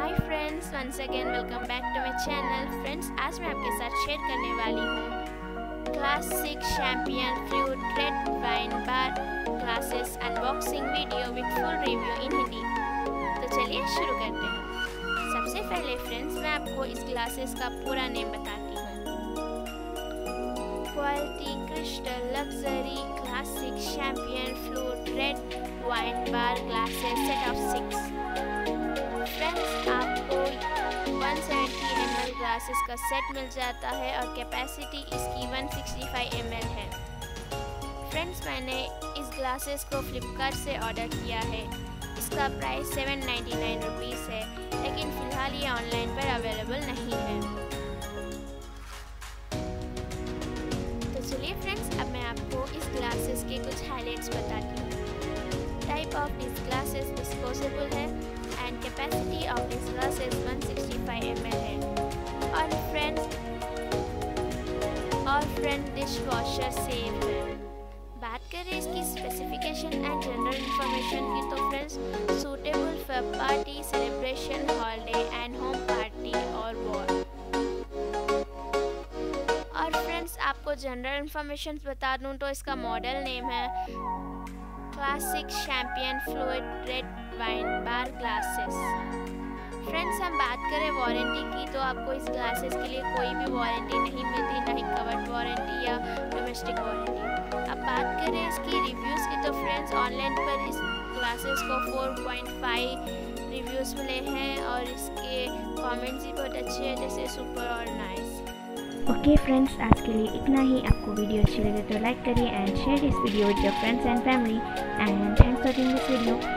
Hi friends, once again welcome back to my channel. Friends, आज मैं आपके साथ शेयर करने वाली हूँ classic champagne flute red wine bar glasses unboxing video with full review in Hindi. तो चलिए शुरू करते हैं। सबसे पहले फ्रेंड्स, मैं आपको इस ग्लासेस का पूरा नेम बताती हूँ। Quality crystal luxury classic champagne flute red wine bar glasses set of 6। Friends, आपको 170 ml ग्लासेस का सेट मिल जाता है और कैपेसिटी इसकी 165 ml है। फ्रेंड्स, मैंने इस ग्लासेस को फ्लिपकार्ट से ऑर्डर किया है। इसका प्राइस 799 रुपीज़ है, लेकिन फ़िलहाल ये ऑनलाइन पर अवेलेबल नहीं है। तो चलिए फ्रेंड्स, अब मैं आपको इस ग्लासेस के कुछ हाइलाइट्स बताती हूँ। Type of this glasses disposable है and capacity of this glasses 165 ml है और फ्रेंड डिश वॉशर सेफ है। बात करें इसकी स्पेसिफिकेशन एंड जनरल इंफॉर्मेशन की, तो friends suitable for party celebration holiday and home party और वॉर। और फ्रेंड्स, आपको जनरल इंफॉर्मेशन बता दूं तो इसका मॉडल नेम है classic champagne flute red wine bar glasses. Friends, हम बात करें वारंटी की, तो आपको इस ग्लासेस के लिए कोई भी वारंटी नहीं मिलती, ना ही कवर्ड वारंटी या डोमेस्टिक वारंटी। अब बात करें इसकी रिव्यूज़ की, तो फ्रेंड्स ऑनलाइन पर इस ग्लासेस को 4.5 रिव्यूज़ मिले हैं और इसके कमेंट्स भी बहुत अच्छे हैं, जैसे सुपर और नाइस। ओके फ्रेंड्स, आज के लिए इतना ही। आपको वीडियो अच्छी लगे तो लाइक करिए and share this video with your friends and family and thanks for watching this video.